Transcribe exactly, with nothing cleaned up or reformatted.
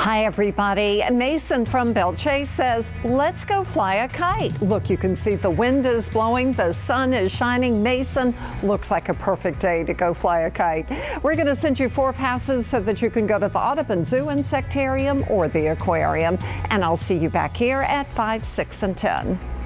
Hi, everybody. Mason from Belle Chase says, let's go fly a kite. Look, you can see the wind is blowing, the sun is shining. Mason, looks like a perfect day to go fly a kite. We're going to send you four passes so that you can go to the Audubon Zoo Insectarium or the aquarium. And I'll see you back here at five, six, and ten.